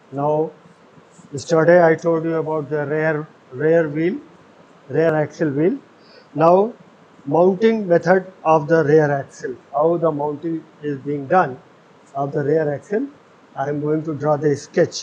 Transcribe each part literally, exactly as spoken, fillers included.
Now, yesterday I told you about the rear rear wheel, rear axle wheel. Now, mounting method of the rear axle. How the mounting is being done of the rear axle. I am going to draw the sketch.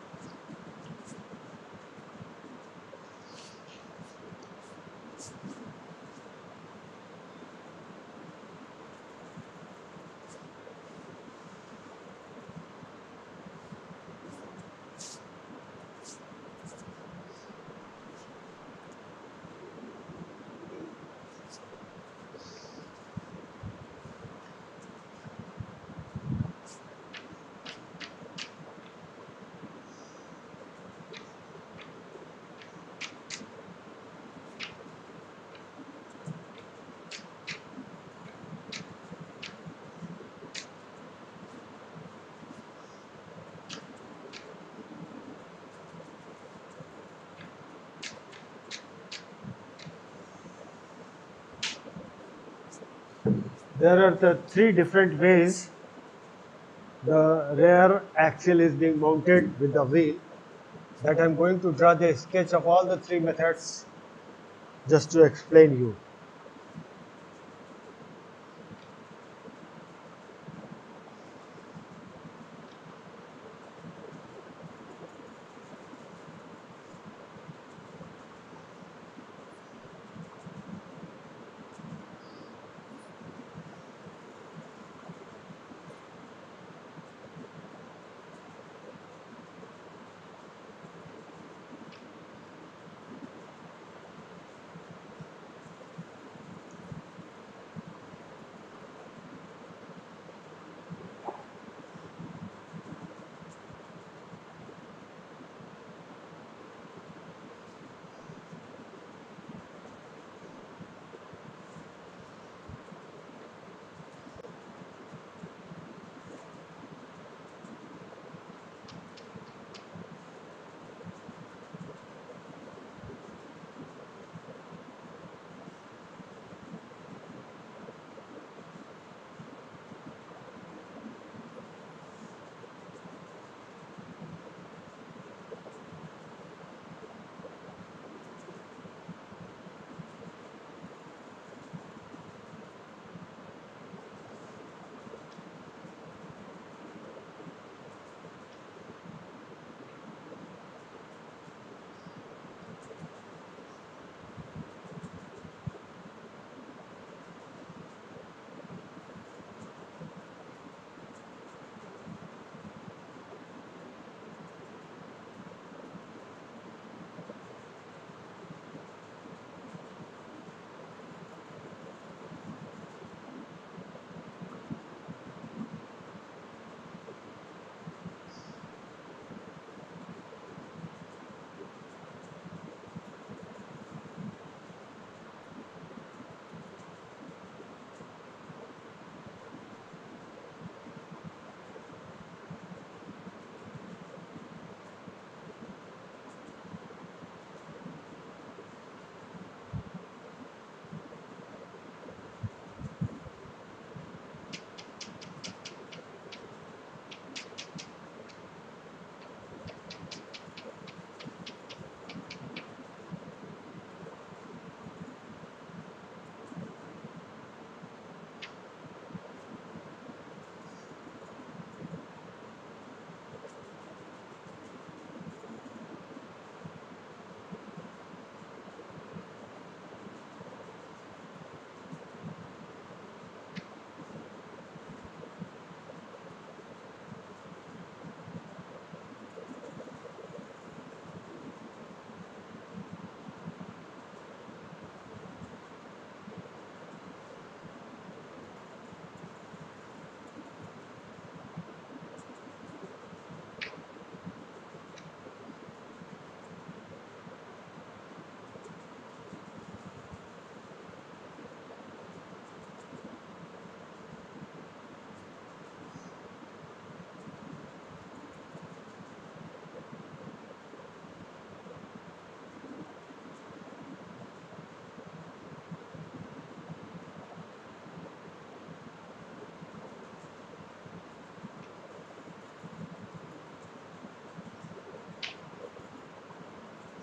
There are the three different ways the rear axle is being mounted with the wheel, that I am going to draw the sketch of all the three methods just to explain you.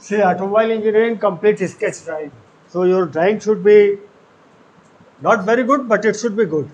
say automobile engineering complete sketch drawing. So your drawing should be not very good, but it should be good.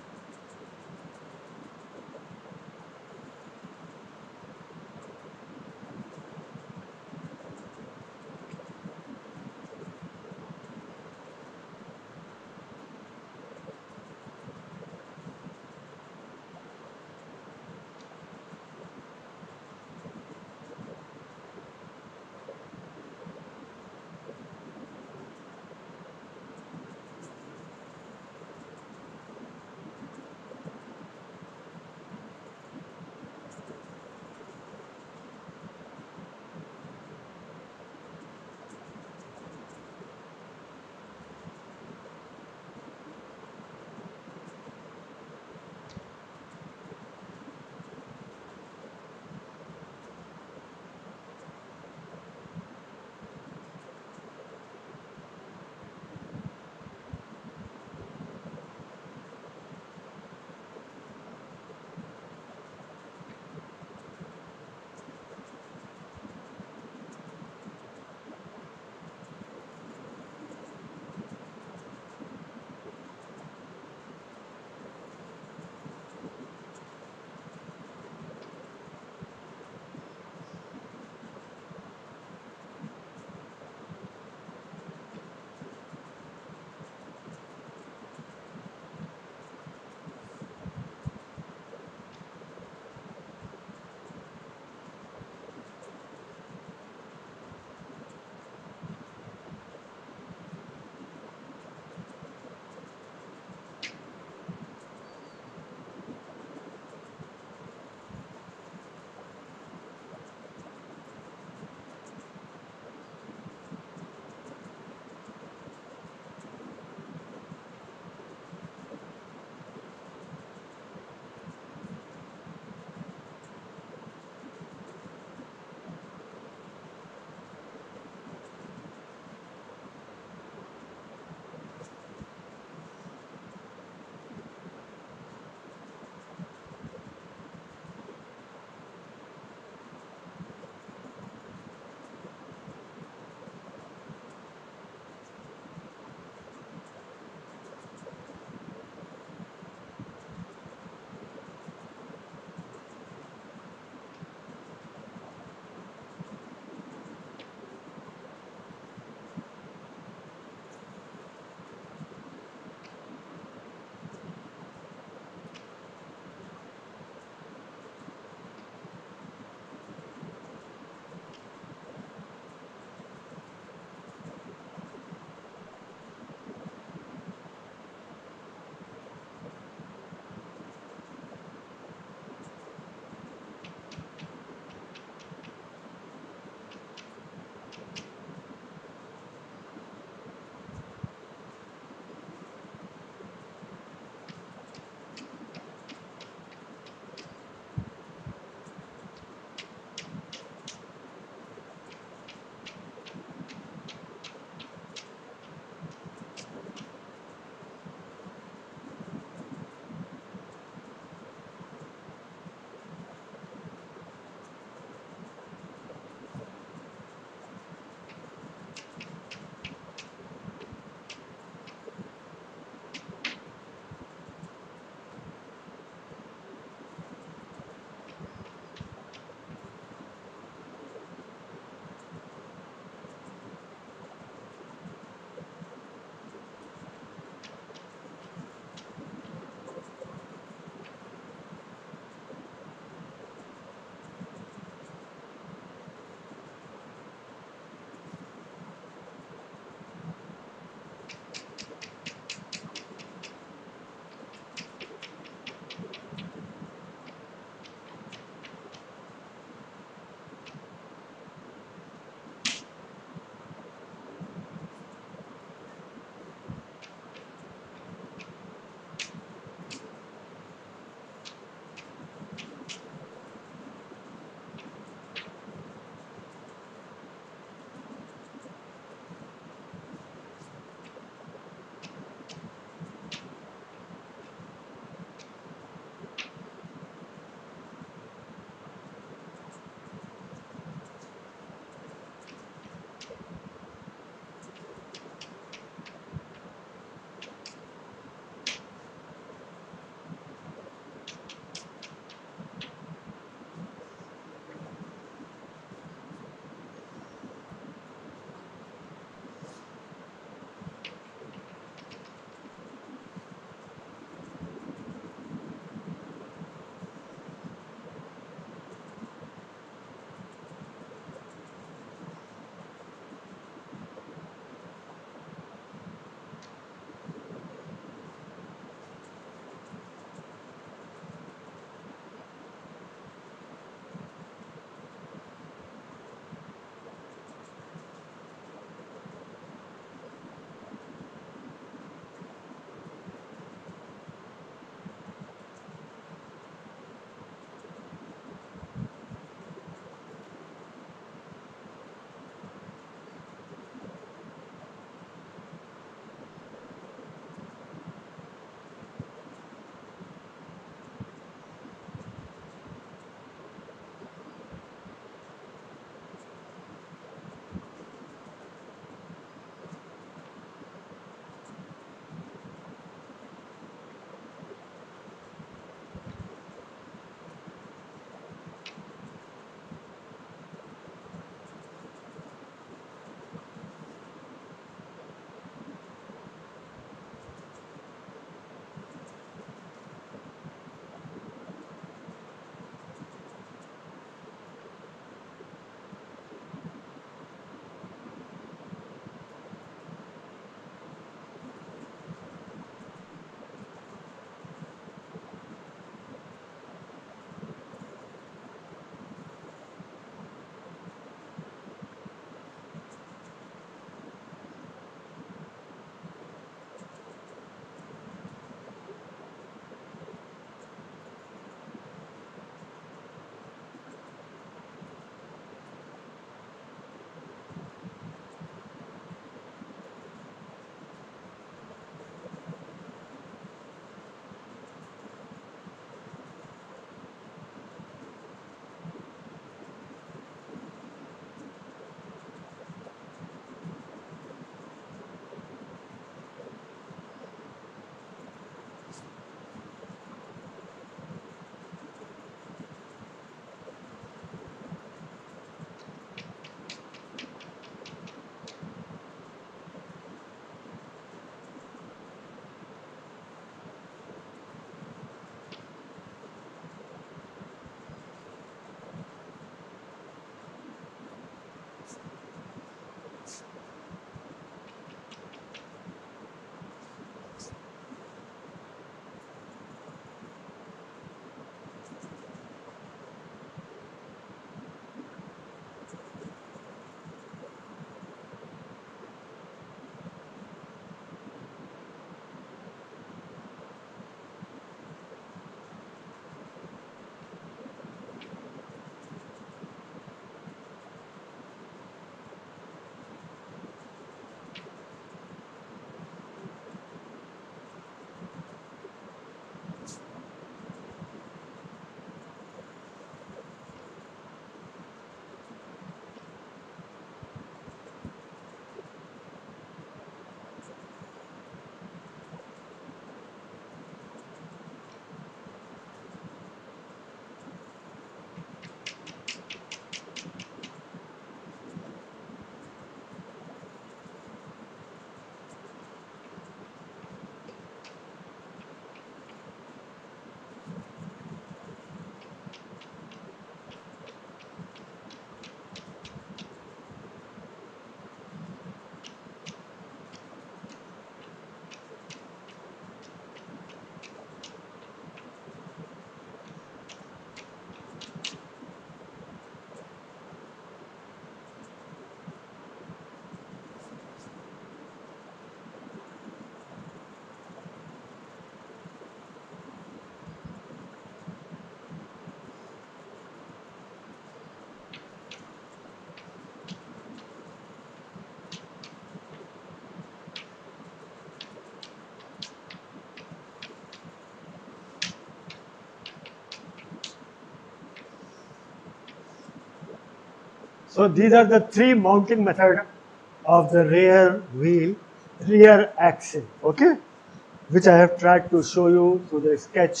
So these are the three mounting method of the rear wheel, rear axle, okay, which I have tried to show you through the sketch.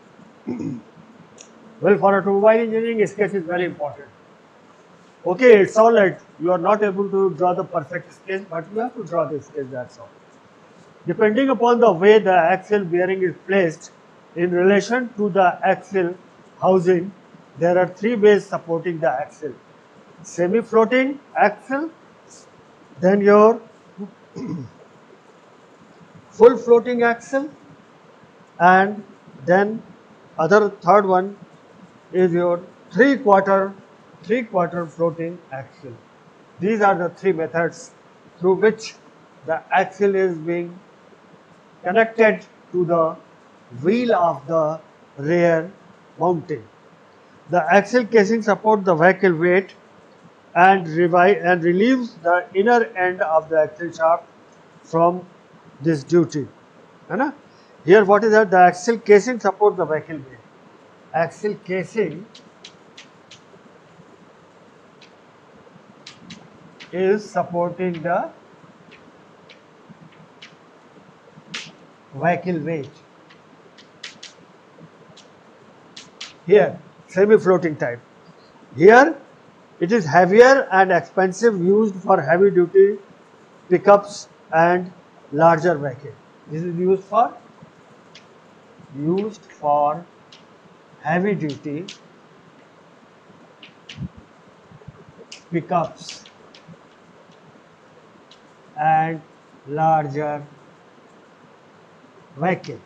Well, for automobile engineering, sketch is very important. Okay, it's all right. You are not able to draw the perfect sketch, but you have to draw the sketch, that's all. Depending upon the way the axle bearing is placed in relation to the axle housing, there are three ways supporting the axle. Semi-floating axle, then your full floating axle, and then other third one is your three quarter three quarter floating axle. These are the three methods through which the axle is being connected to the wheel of the rear mounting. The axle casing supports the vehicle weight and, and relieves the inner end of the axle shaft from this duty. Right? Here what is that? The axle casing supports the vehicle weight. Axle casing is supporting the vehicle weight. Here, semi-floating type. Here, it is heavier and expensive, used for heavy duty pickups and larger vehicle. This is used for used for heavy duty pickups and larger vehicle.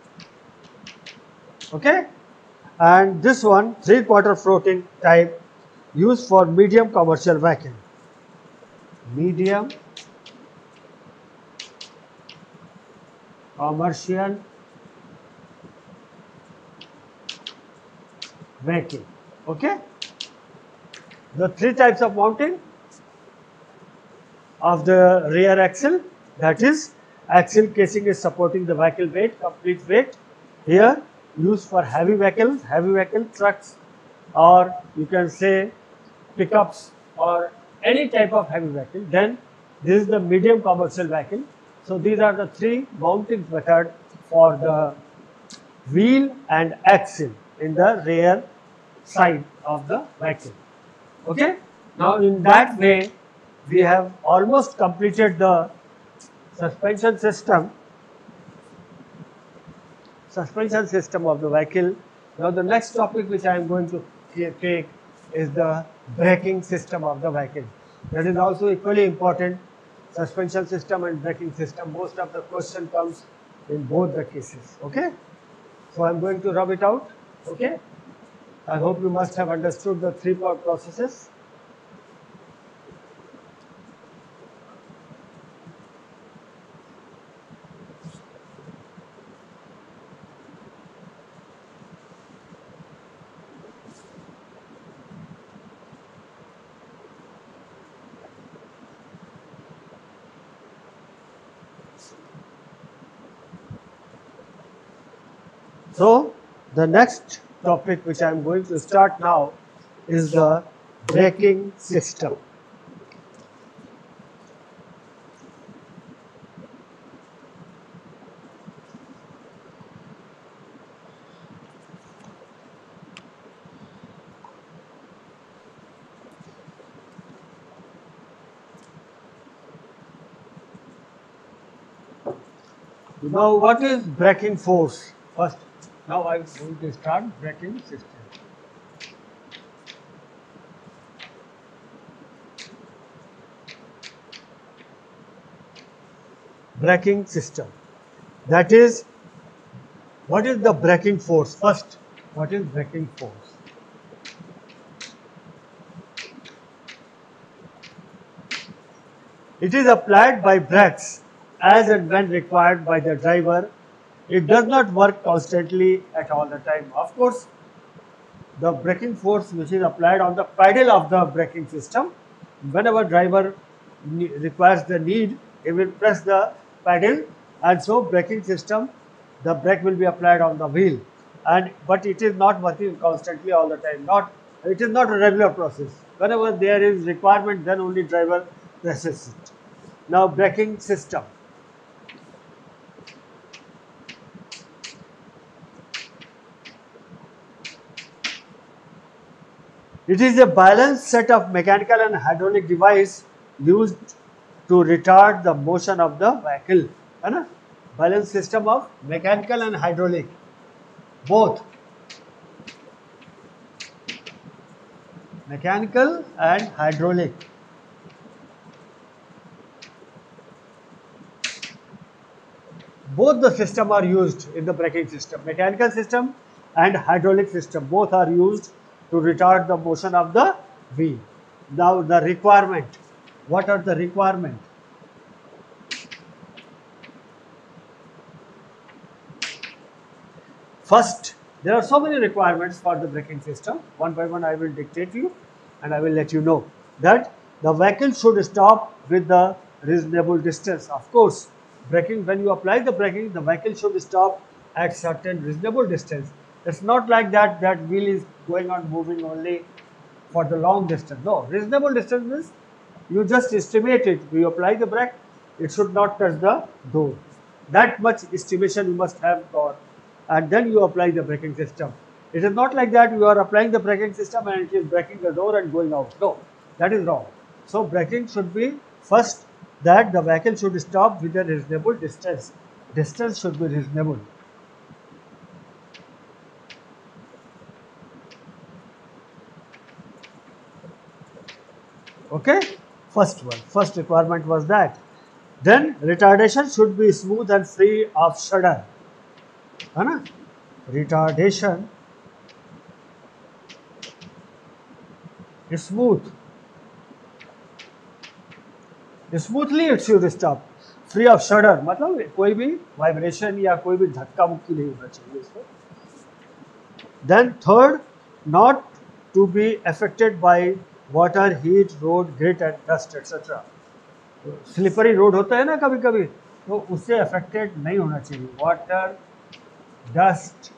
Okay, and this one three quarter floating type, used for medium commercial vehicle. Medium commercial vehicle. Okay, the three types of mounting of the rear axle, that is, axle casing is supporting the vehicle weight, complete weight. Here, used for heavy vehicles, heavy vehicle trucks, or you can say pickups or any type of heavy vehicle. Then this is the medium commercial vehicle. So these are the three mounting method for the wheel and axle in the rear side of the vehicle. Okay. Now in that way, we have almost completed the suspension system suspension system of the vehicle. Now the next topic which I am going to take is the braking system of the vehicle. That is also equally important. Suspension system and braking system, most of the question comes in both the cases. Okay, so I am going to rub it out. Okay, I hope you must have understood the three part processes. So the next topic which I am going to start now is the braking system. Now what is braking force? First, now I am going to start braking system. Braking system. That is, what is the braking force? First, what is braking force? It is applied by brakes as and when required by the driver. It does not work constantly at all the time. Of course, the braking force which is applied on the pedal of the braking system, whenever driver requires the need, he will press the pedal, and so braking system, the brake will be applied on the wheel, and but it is not working constantly all the time. Not It is not a regular process. Whenever there is requirement, then only driver presses it. Now braking system. It is a balanced set of mechanical and hydraulic device used to retard the motion of the vehicle. है ना? Balanced system of mechanical and hydraulic, both mechanical and hydraulic. Both the system are used in the braking system. Mechanical system and hydraulic system both are used to retard the motion of the wheel. Now the requirement. What are the requirement? First, there are so many requirements for the braking system. One by one I will dictate you and I will let you know that the vehicle should stop with the reasonable distance. Of course, braking, when you apply the braking, the vehicle should stop at certain reasonable distance. It's not like that that wheel is going on moving only for the long distance. No, reasonable distance means you just estimate it. You apply the brake, it should not touch the door. That much estimation you must have got, and then you apply the braking system. It is not like that you are applying the braking system and it is braking the door and going out. No, that is wrong. So braking should be first that the vehicle should stop with a reasonable distance. Distance should be reasonable. Okay, first one, first requirement was that. Then retardation should be smooth and free of shudder. है ना? Retardation is smooth. Smoothly it should stop. Free of shudder मतलब कोई भी vibration या कोई भी धक्का मुक्की नहीं होना चाहिए इसको. Then third, not to be affected by water, heat, road, grit and dust et cetera. Slippery road होता है ना कभी कभी, तो उससे अफेक्टेड नहीं होना चाहिए. Water, dust,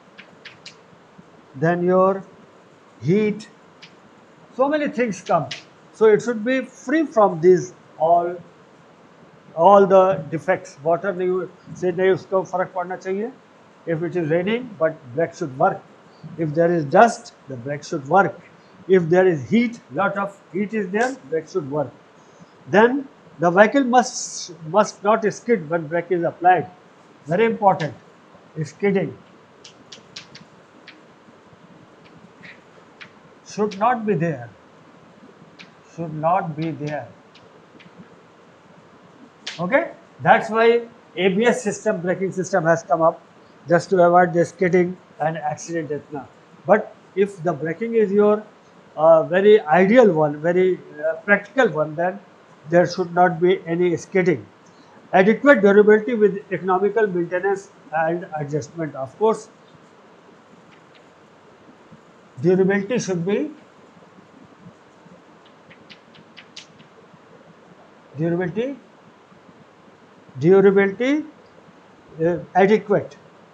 then your heat, so many things come. So it should be free from these all all the defects. Water नहीं से नहीं उसको फर्क पड़ना चाहिए. If it is raining, but brake should work. If there is dust, the brake should work. If there is heat, lot of heat is there, brake should work. Then the vehicle must must not skid when brake is applied. Very important. Skidding should not be there. Should not be there. Okay, that's why A B S system, braking system has come up, just to avoid the skidding and accident etna. But if the braking is your uh, very ideal one, very uh, practical one, then there should not be any skidding. Adequate durability with economical maintenance and adjustment. Of course, durability should be durability durability uh, adequate.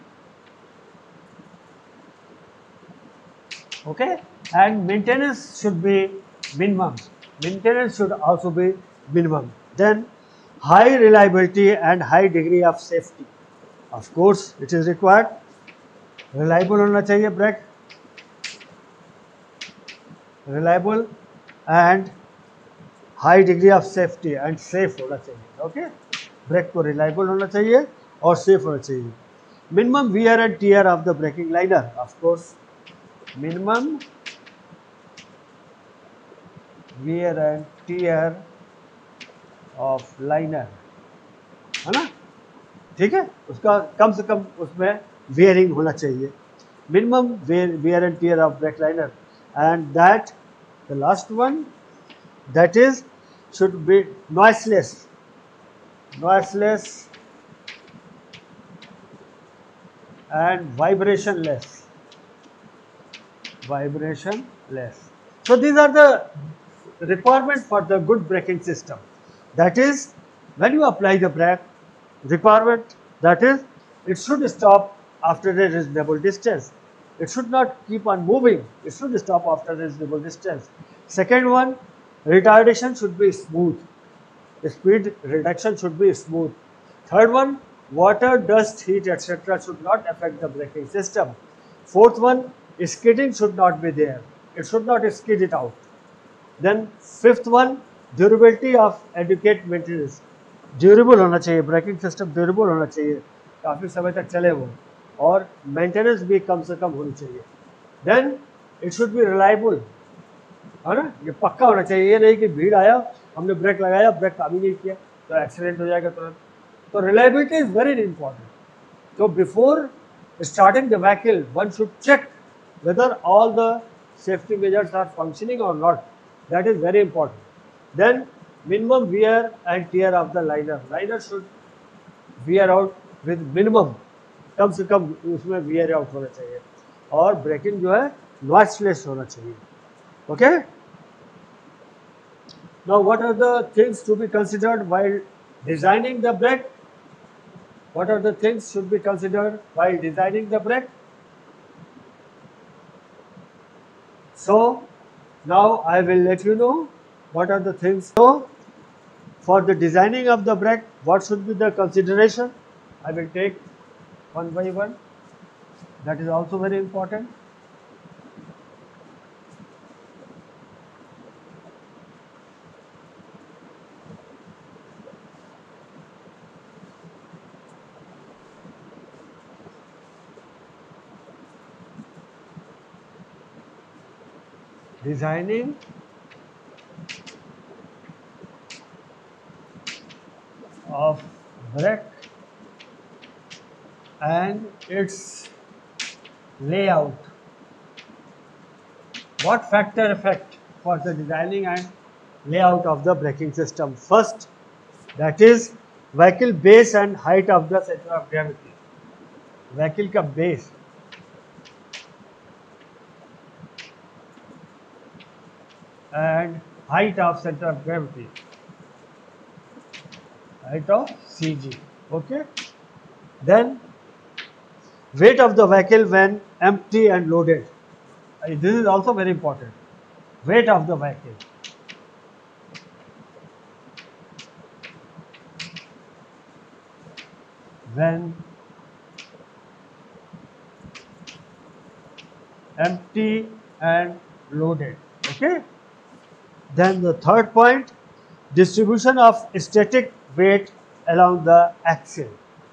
Okay, and maintenance should be minimum. Maintenance should also be minimum. Then high reliability and high degree of safety. Of course, it is required. Reliable होना चाहिए brake. Reliable and high degree of safety and safe होना चाहिए. Okay, brake को reliable होना चाहिए और safe होना चाहिए. Minimum wear and tear of the braking liner. Of course, minimum wear and tear of liner, है ना? ठीक है, उसका कम से कम उसमें वेयरिंग होना चाहिए. Minimum wear, wear and tear of brake liner, and that the last one, that is should be noiseless, noiseless and vibrationless, vibrationless. So these are the requirement for the good braking system. That is, when you apply the brake, requirement, that is, it should stop after a reasonable distance. It should not keep on moving. It should stop after reasonable distance. Second one, retardation should be smooth. Speed reduction should be smooth. Third one, water, dust, heat, et cetera should not affect the braking system. Fourth one, skidding should not be there. It should not skid it out. Then fifth one, durability of adequate maintenance. Durable होना चाहिए, braking system durable होना चाहिए, काफ़ी समय तक चले वो, और मेंटेनेंस भी कम से कम होनी चाहिए. Then it should be reliable, है ना, ये पक्का होना चाहिए. ये नहीं कि भीड़ आया, हमने ब्रेक लगाया, ब्रेक काम ही नहीं किया तो एक्सीडेंट हो जाएगा तुरंत. तो रिलायबिलिटी इज वेरी इंपॉर्टेंट. तो before starting the vehicle, one should check whether all the safety measures are functioning or not. That is very important. Then minimum wear and tear of the liner. Liner should wear out with minimum, कम से कम उसमें wear out होना चाहिए, और breaking जो है noiseless होना चाहिए. Okay? Now what are the things to be considered while designing the brake? What are the things should be considered while designing the brake? So now I will let you know what are the things. So for the designing of the brake, what should be the consideration? I will take one by one. That is also very important. Designing of brake and its layout. What factor affect for the designing and layout of the braking system? First, that is vehicle base and height of the center of gravity. Vehicle का base, and height of center of gravity, height of C G. Okay. Then weight of the vehicle when empty and loaded. This is also very important. Weight of the vehicle. When empty and loaded. Okay. Then the third point, distribution of static weight along the axle.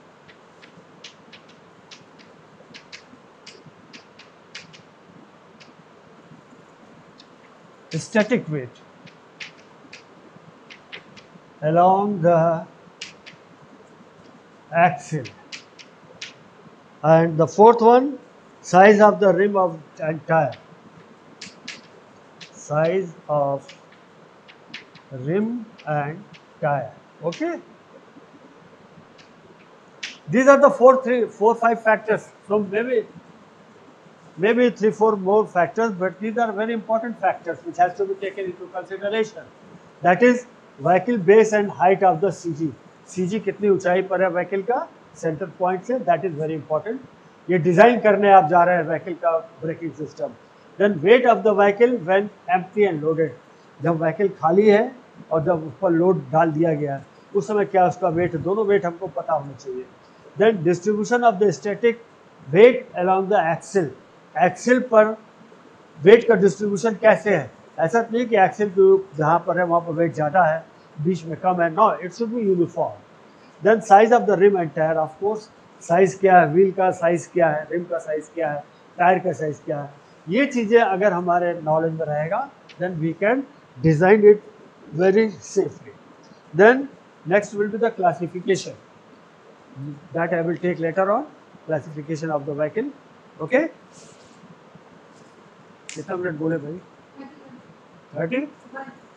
Static weight along the axle. And the fourth one, size of the rim of and tire. Size of rim and tire. Okay. These are the four, three, four, five factors. So maybe, maybe three, four more factors, but these are very important factors which has to be taken into consideration. That is vehicle base and height of the C G. C G कितनी ऊंचाई पर है vehicle का center point से, that is very important. ये design करने आप जा रहे हैं vehicle का braking system. Then weight of the vehicle when empty and loaded. जब vehicle खाली है और जब उस पर लोड डाल दिया गया है उस समय क्या उसका वेट, दोनों वेट हमको पता होना चाहिए. Then distribution of the static weight along the axle. Axle पर वेट का डिस्ट्रीब्यूशन कैसे है? ऐसा नहीं कि एक्सेल जो जहाँ पर है वहाँ पर वेट ज़्यादा है, बीच में कम है. No, it should be uniform. Then size of the rim and tyre. Of course size क्या है, व्हील का साइज़ क्या है, रिम का साइज़ क्या है, टायर का साइज़ क्या है, ये चीज़ें अगर हमारे नॉलेज में रहेगा then we can design it very safely. Then next will be the classification that I will take later on. Classification of the vehicle. Okay. कितना मिनट बोले भाई? thirty?